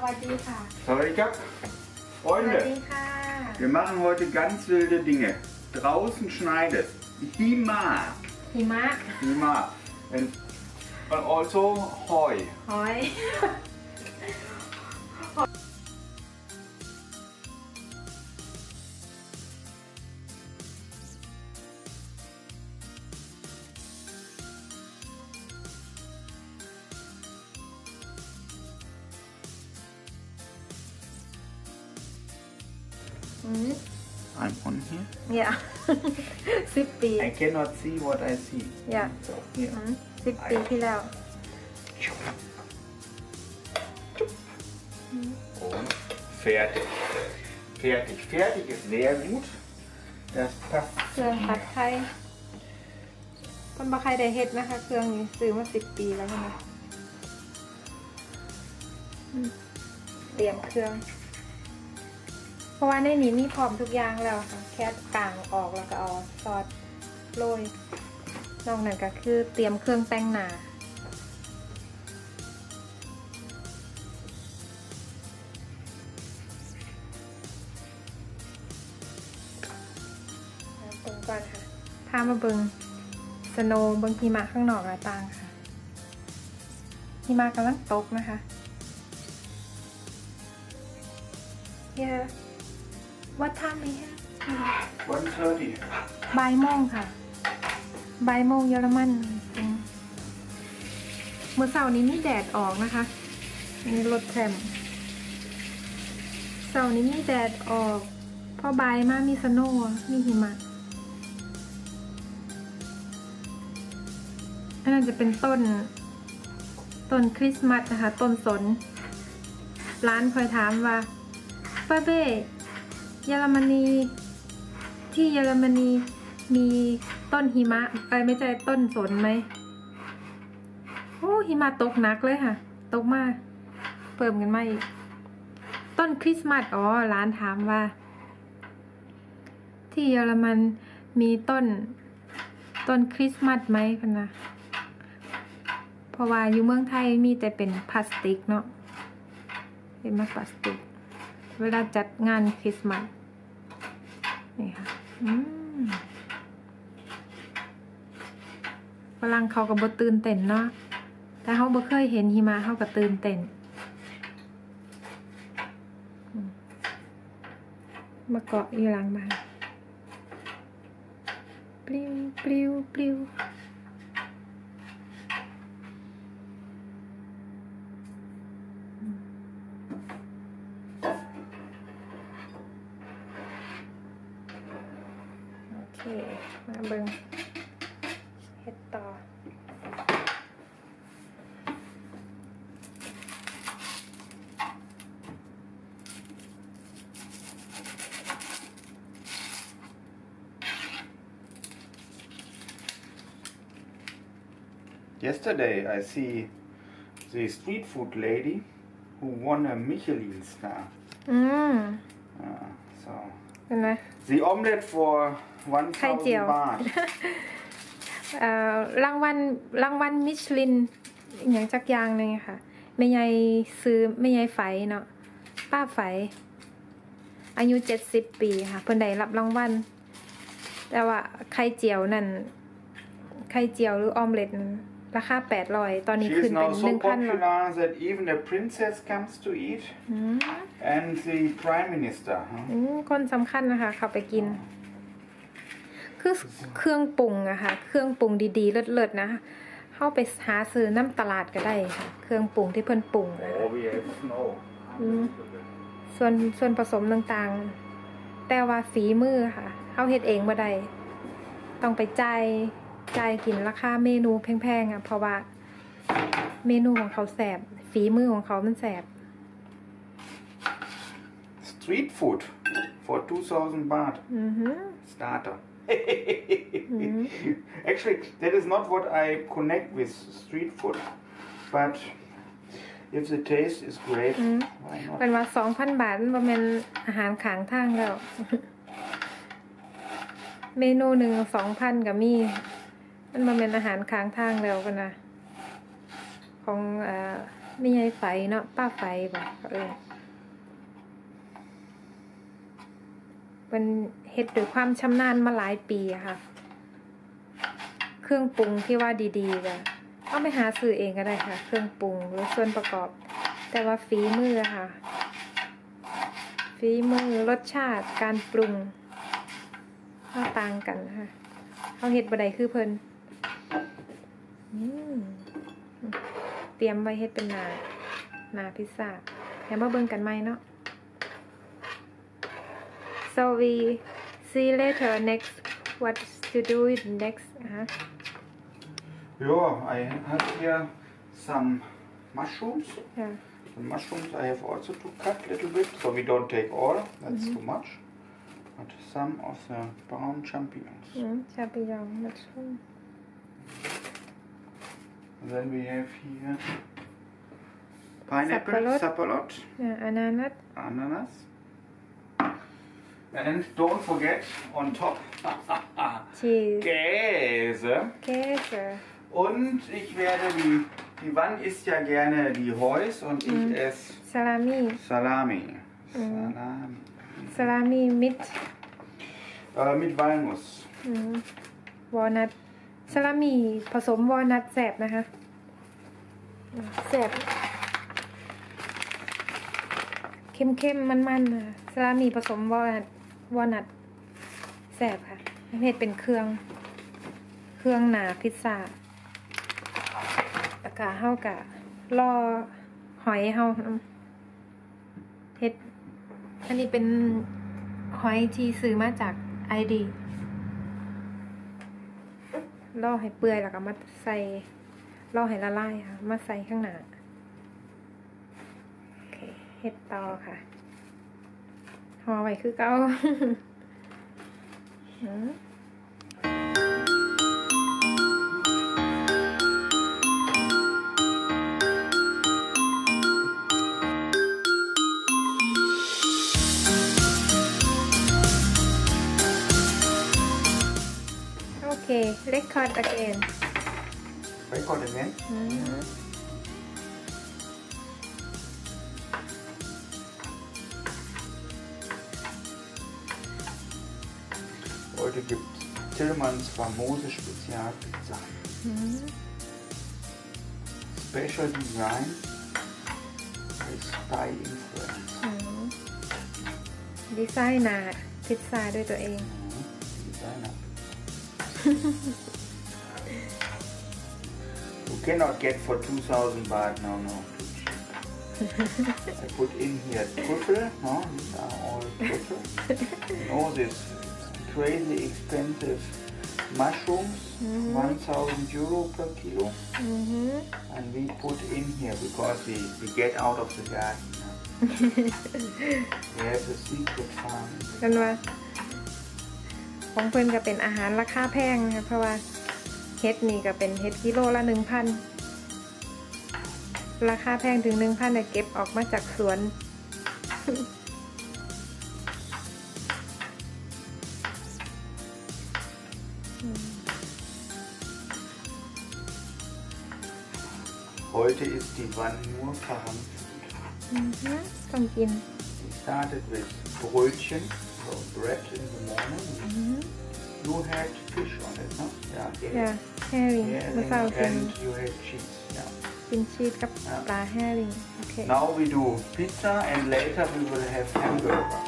วัสดีค่ะ Sawadee Freunde, wir machen heute ganz wilde Dinge. Draußen schneit es. Hima. And also Heu. I'm on here. Yeah. 10 ปี I cannot see what I see. Yeah. So here. 10 ปีที่แล้ว Und fertig. Fertig ist sehr gut. Das passt. เครื่องผัดไทยคนบ่ใครได้เฮ็ดนะคะเครื่องนี้ซื้อมา10 ปีแล้วนะเตรียมเครื่องเพราะว่าในนี้มีพร้อมทุกอย่างแล้วค่ะแค่กางออกแล้วก็เอาซอสโรยนอกนั้นก็คือเตรียมเครื่องแต่งหน้าเบิ่งก่อนค่ะพามาเบิ่งสโนว์เบิ่งหิมะข้างนอกหน้าต่างค่ะหิมะกำลังตกนะคะWhat time we have? 1:30. บ่ายโมงค่ะบ่ายโมงเยอรมันเมื่อเช้านี้มีแดดออกนะคะนี่รถแทมเช้านี้มีแดดออกพอบ่ายมามีสโนว์มีหิมะอันนั้นจะเป็นต้นคริสต์มาสนะคะต้นสนร้านคอยถามว่าป้าเบ้เยอรมนีที่เยอรมนีมีต้นหิมะไม่ใช่ต้นสนไหมโอ้หิมะตกหนักเลยค่ะตกมากเพิ่มกันมาอีกต้นคริสต์มาสร้านถามว่าที่เยอรมันมีต้นคริสต์มาสไหมกันนะเพราะว่าอยู่เมืองไทยมีแต่เป็นพลาสติกเนาะเป็นพลาสติกเวลาจัดงานคริสต์มาสนี่ค่ะฝรั่งเขาก็บ่ตื่นเต้นเนาะแต่เขาบ่เคยเห็นหิมะเขาก็ตื่นเต้นมาเกาะอยู่หลังบ้านปลิวปลิวปลิวมาเบิ่งเฮ็ดต่อ Yesterday I see the street food lady who won a Michelin star. So เห็นไหม the omelette for 1,000 baht. รางวัลมิชลินอย่างจักอย่างนึงค่ะแม่ยายซื้อแม่ยายไฝเนาะป้าไฝอายุ70 ปีค่ะเพิ่นได้รับรางวัลแต่ว่าไข่เจียวนั่นไข่เจียวหรือออมเล็ตราคา800ตอนนี้ขึ้นเป็น 1,000 แล้ว that even the princess comes to eat and the prime minister คนสำคัญนะคะเข้าไปกินคือเครื่องปรุงอะค่ะเครื่องปรุงดีๆเลิศๆนะเข้าไปหาซื้อน้ำตลาดก็ได้ค่ะเครื่องปรุงที่เพิ่นปรุงนะส่วนผสมต่างๆแต่ว่าฝีมือค่ะเข้าเฮ็ดเองบ่ได้ต้องไปจ่ายกินราคาเมนูแพงๆอะเพราะว่าเมนูของเขาแสบฝีมือของเขามันแสบ Street food for 2,000 baht starter Actually that is not what I connect with street food but if the taste is great why not เป็นว่า 2,000 บาทมันเป็นอาหารข้างทางแล้ว เมนูหนึ่ง 2,000 ก็มีมันเป็นอาหารข้างทางแล้วกันนะของไม่ใช่ไฟเนาะป้าไฟบอกเป็นเฮ็ดด้วยความชำนาญมาหลายปีอะค่ะเครื่องปรุงที่ว่าดีๆก็เอาไปหาซื้อเองก็ได้ค่ะเครื่องปรุงหรือส่วนประกอบแต่ว่าฝีมือค่ะฝีมือรสชาติการปรุงก็ต่างกันค่ะเอาเฮ็ดบ่ได้คือเพิ่นเตรียมไว้เฮ็ดเป็นหน้าพิซซ่าแถมมาเบิ่งกันไหมเนาะ so we see later next what to do with next Yeah, I have here some mushrooms. Yeah. The mushrooms I have also to cut a little bit, so we don't take all, that's too much. But some of the brown champignons. Champignon mushroom. And then we have here pineapple, sapalot, Ananas. ananas. And don't forget on top Cheese. Käse. Käse. Und ich werde die Wann isst ja gerne die Heus und ich esse Salami. Salami. Salami mit Mit Walnuss. Walnut. Salami ผสมวอลนัทแสบนะคะแสบเข้มๆมันๆค่ะซาลามีผสมวอลนัทแสบค่ะเฮ็ดเป็นเครื่องหนาพิซซ่าแล้วก็เฮากะรอหอยเฮาเฮ็ดอันนี้เป็นหอยที่ซื้อมาจากไอดีรอให้เปื่อยแล้วก็มาใส่รอให้ละลายค่ะมาใส่ข้างหน้าโอเคเฮ็ดต่อค่ะห่อไว้คือเก่า Okay, record again. Record again? Heute gibt Tillmanns famose Spezialpizza. Special Design with Thai influence. ดีไซน์หน้าพิซซ่าด้วยตัวเอง Designer. You cannot get for 2,000 baht, no. I put in here truffle, no, these are all truffle. And all this crazy expensive mushrooms, 1,000 euro per kilo. And we put in here because we get out of the garden. We have a secret farm. กันว่าของเพิ่นก็เป็นอาหารราคาแพงนะคะเพราะว่าเฮ็ดนี่ก็เป็นเฮ็ดกิโลละ 1,000 ราคาแพงถึง 1,000 แต่เก็บออกมาจากสวน Heute ist die Wanne nur verhanft. ต้องกิน We started with Brötchen, so bread in the morning. You had fish on it, no? Yeah, แฮริงเมื่อเช้ากิน and you had cheese. Yeah. กินชีสกับปลาแฮริงโอเค Now we do pizza and later we will have hamburger.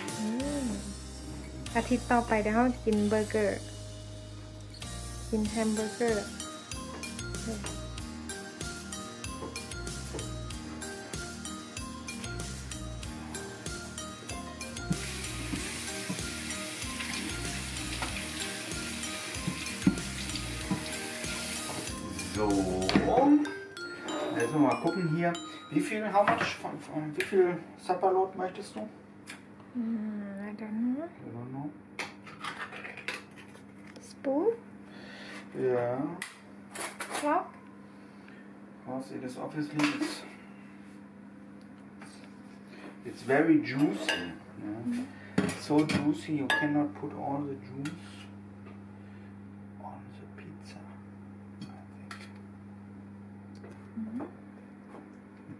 อาทิตย์ต่อไปเดี๋ยวเรากินเบอร์เกอร์กินแฮมเบอร์เกอร์ So, jetzt mal gucken hier, wie viel Sapperlot möchtest du? I don't know. I don't know. Spoon? Yeah. Clock? Because it is obviously it's very juicy. Yeah. It's so juicy you cannot put all the juice on the pizza. I think.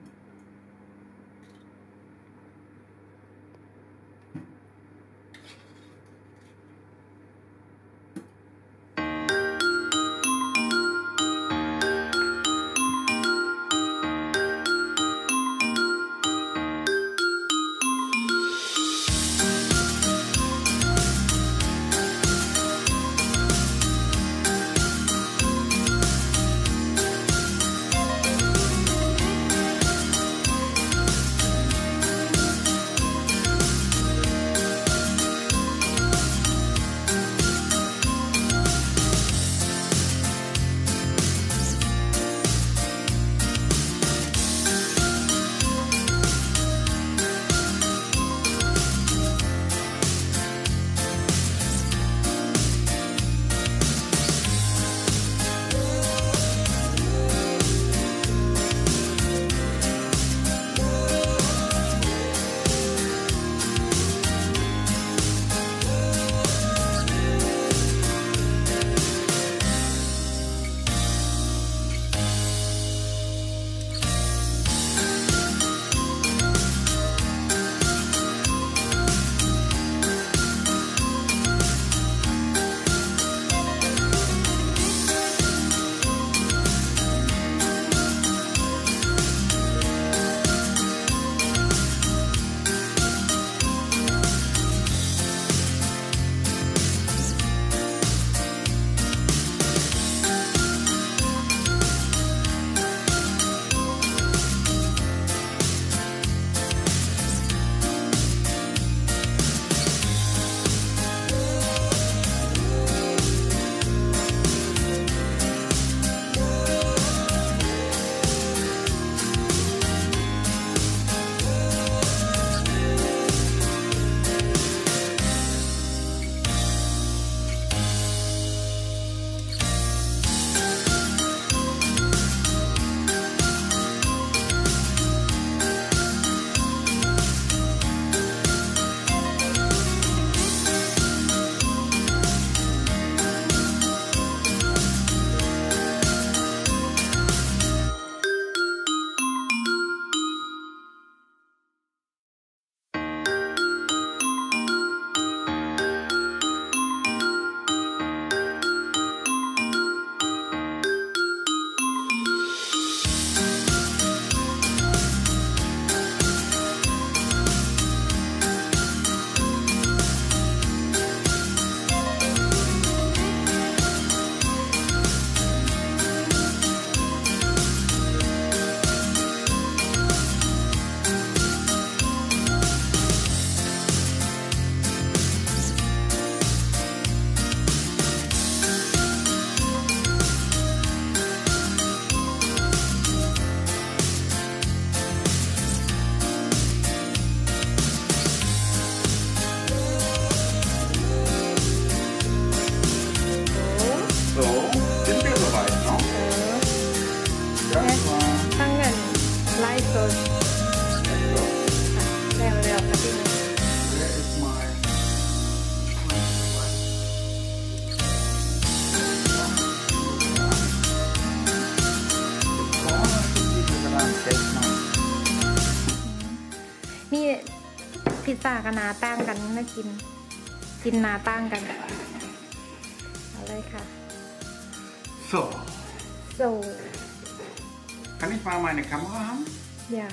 กับนาตั้งกันนะกินนาตั้งกันเอาเลยค่ะ So. so Kann ich mal meine Kamera haben? ja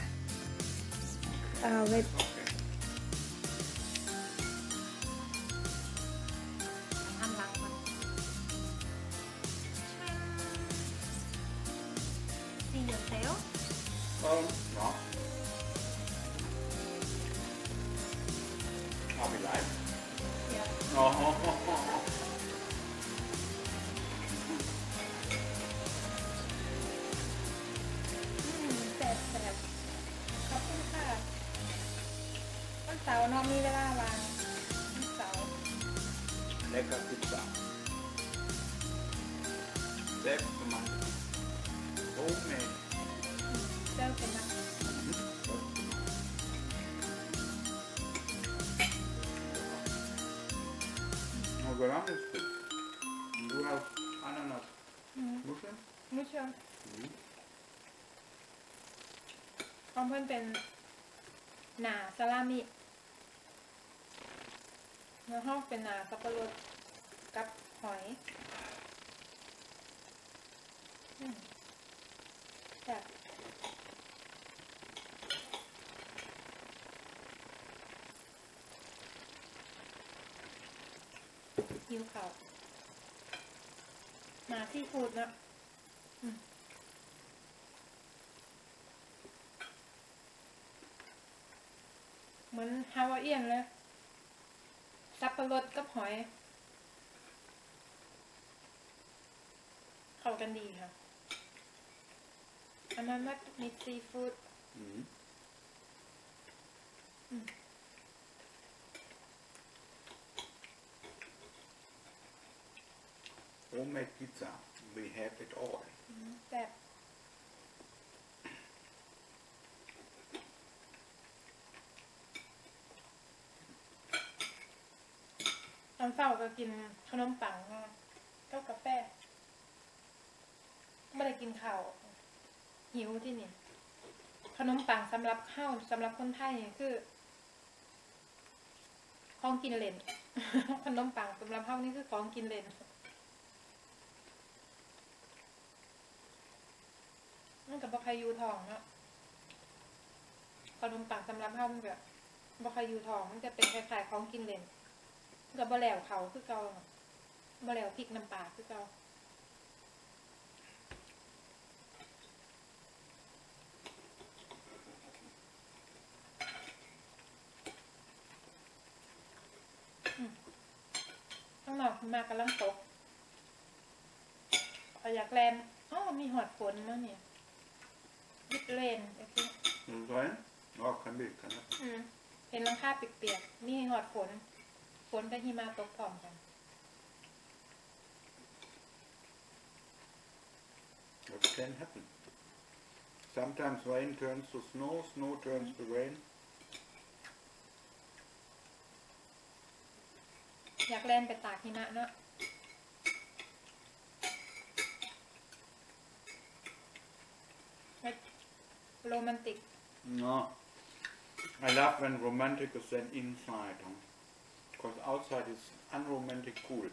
waitทำหลังก่อนSee yourself Ja. Habe ich live? ja Oh. แสบขอบคุณค่ะวันเสาร์น้องมีเวลาวางวันเสาร์ Lecker Pizza. Selbst gemacht. Homemade. เจ้าเป็นนัก Oh, Salat ist gut. Und du hast Ananas. Muscheln? ไม่เชื่อของเพื่อนเป็นหนาซาลามิแล้วห้องเป็นหนาสับปะรดกับหอยแบบหิวเขามาที่ฟูดนะเหมือนฮาวายเอียนเลยสับปะรดกับหอยเข้ากันดีค่ะอันนั้นว่ามีซีฟู้ด Mhm. Homemade pizza. We have it all. แบบตอนเช้าก็กินขนมปังกับกาแฟไม่ได้กินข้าวหิวที่นี่ขนมปังสำหรับข้าวสำหรับคนไทยเนี่ยคือของกินเล่น ขนมปังสำหรับข้าวนี่คือของกินเล่นมันกับบ่ใครยูทองเนาะขนมปังสำหรับข้าวมันแบบบ่ใครยูทองมันจะเป็นคล้ายๆของกินเล่นมันกับบ่แหลวเขาคือเก่าบ่แหลวพริกน้ำปลาคือเก่าข้างนอกมากำลังตกอยากแลนมีหอดฝนมั้งเนี่ยยิบเลนไอ้ที่ Soll es rein? Ja, kein Bild, kann das. เห็นหลังคาเปียกๆมีหอดฝนกับหิมะตกพร้อมกัน That can happen. Sometimes rain turns to snow, snow turns to rain. อยากแล่นไปตากหิมะเนาะโรแมนติก No. I love when romantic is then inside. Because outside is unromantic cool.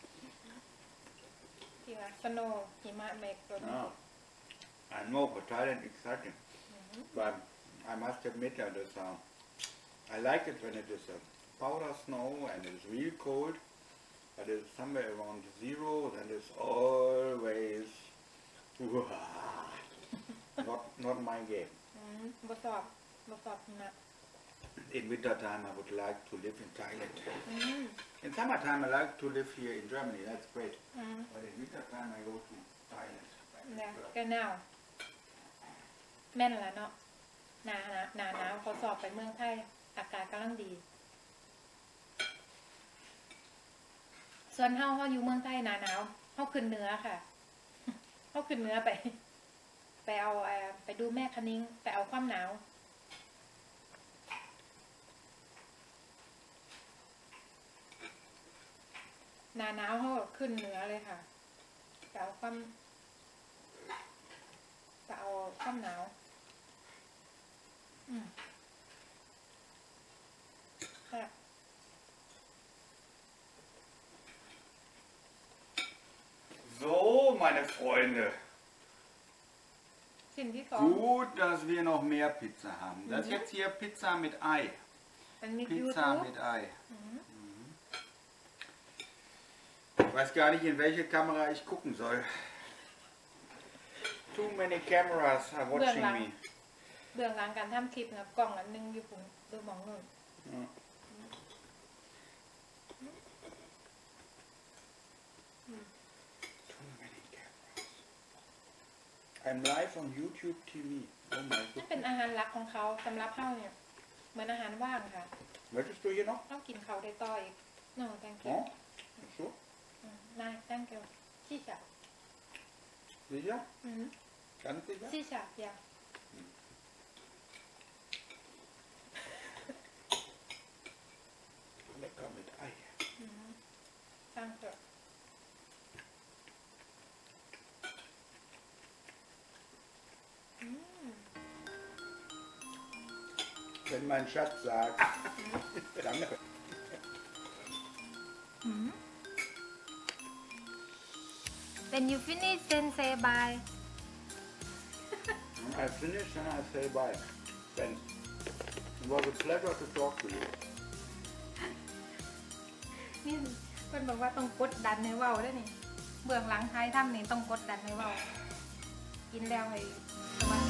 ที่ว่าสโนว์หิมะเมฆโรแมนติ Ah. ก I know, but Thailand exciting. But I must admit that I like it when it is a powder snow and it's real cold. But it's somewhere around zero, then it's always not my game. บทสอบหิมะ In winter time, I would like to live in Thailand. In summertime, I like to live here in Germany. That's great. But in winter time, I go to Thailand. เนี่ยก็หนาวแม่นแล้วเนาะหนาวเขาสอบไปเมืองไทยอากาศกำลังดี ส่วนเฮาอยู่เมืองไทยหนาวเฮาขึ้นเหนือค่ะ เฮาขึ้นเหนือไปเอาไปดูแม่คะนิ้งไปเอาความหนาวหนาวเฮาขึ้นเหนือเลยค่ะไปเอาความหนาวแซ่บ meine Freunde. ชิ้นที่สอง Gut, dass wir noch mehr Pizza haben. Das ist jetzt hier Pizza mit Ei. เป็นมิตร Pizza YouTube mit Ei. Ich weiß gar nicht, in welche Kamera ich gucken soll. Too many cameras are watching me. เบื้องหลังการทำคลิปนะกล่องอันนึงอยู่ปุ่นดูมองหนึ่ง Too many cameras. I'm live on YouTube TV. Oh my นั่นเป็น goodness. อาหารหลักของเขาสำหรับเฮาเนี่ยเหมือนอาหารว่างค่ะ Möchtest du hier noch? ต้องกินเขาได้ต่ออีก no thank you Oh? So? นาย thank you ชิชะ Sicher? Ganz sicher? ชิชะอย่า Lecker mit Ei. ตั้งเถอะ Wenn mein Schatz sagt. Danke. When you finish then say bye I finish and I say bye. Ben, it was a pleasure to talk to you. นี่เพื่อนบอกว่าต้องกดดันให้เว้าด้วยนี่เบื้องหลังท้ายถ้ำนี่ต้องกดดันให้เว้ากินแล้วให้สบาย